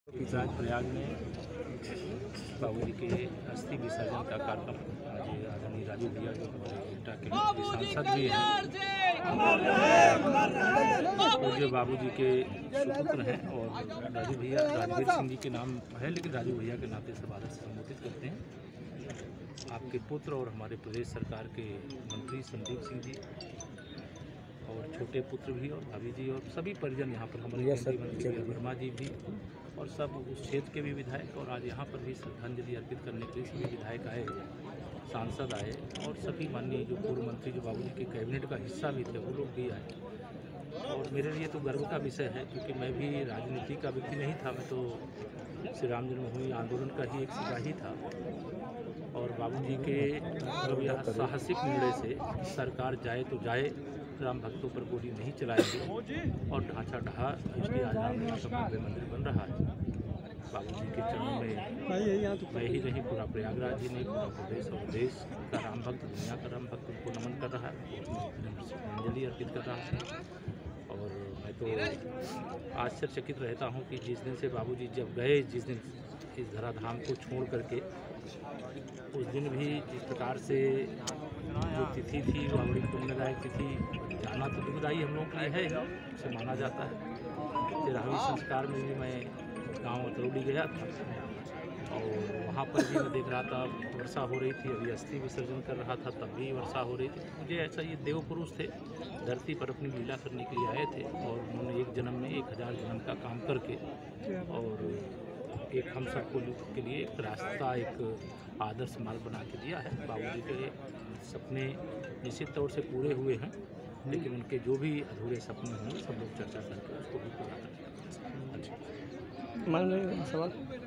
आज प्रयाग में बाबूजी के अस्थि विसर्जन का कार्यक्रम आज आदरणीय राजू भैया जो हमारे कोटा के सांसद भी हैं, पूज्य बाबूजी के सुपुत्र हैं और राजू भैया राजवीर सिंह जी के नाम है, लेकिन राजू भैया के नाते सब आदर से संबोधित करते हैं। आपके पुत्र और हमारे प्रदेश सरकार के मंत्री संदीप सिंह जी और छोटे पुत्र भी और भाभी जी और सभी परिजन यहाँ पर हमारे केंद्रीय मंत्री वर्मा जी भी और सब उस क्षेत्र के भी विधायक और आज यहाँ पर भी श्रद्धांजलि अर्पित करने के लिए सभी विधायक आए, सांसद आए और सभी माननीय जो पूर्व मंत्री जो बाबूजी के कैबिनेट का हिस्सा भी थे वो लोग भी आए। और मेरे लिए तो गर्व का विषय है क्योंकि मैं भी राजनीति का व्यक्ति नहीं था, मैं तो श्री राम जन्मभूमि आंदोलन का ही एक सिपाही था। और बाबूजी के मतलब यह साहसिक निर्णय से सरकार जाए तो जाए, राम भक्तों पर गोली नहीं चलाएंगे और ढांचा ढहा इसलिए आज रामलीला का भव्य मंदिर बन रहा है। बाबूजी के चरणों में मैं ही नहीं, पूरा प्रयागराज ही नहीं, पूरा प्रदेश और देश का राम भक्त, दुनिया का राम भक्त उनको नमन कर रहा है, श्रद्धांजलि अर्पित कर रहा है। और मैं तो आश्चर्यचकित रहता हूँ कि जिस दिन से बाबूजी जब गए, जिस दिन इस धराधाम को छोड़ करके, उस दिन भी जिस प्रकार से जो तिथि थी वह बड़ी पुण्यदायक तिथि, जाना तो दुखदायी हम लोगों के लिए है, उसे माना जाता है। 13वें संस्कार में भी मैं गांव अतरौली गया था और वहाँ पर भी मैं देख रहा था वर्षा हो रही थी, अभी अस्थि विसर्जन कर रहा था तब भी वर्षा हो रही थी। मुझे ऐसा, ये देव पुरुष थे, धरती पर अपनी लीला करने के लिए आए थे और उन्होंने एक जन्म में 1000 जन्म का काम करके और एक हम सबको के लिए एक रास्ता, एक आदर्श मार्ग बना के दिया है। बाबूजी के सपने निश्चित तौर से पूरे हुए हैं, लेकिन उनके जो भी अधूरे सपने होंगे सब लोग चर्चा करके उसको भी पूरा करेंगे। मान सवाल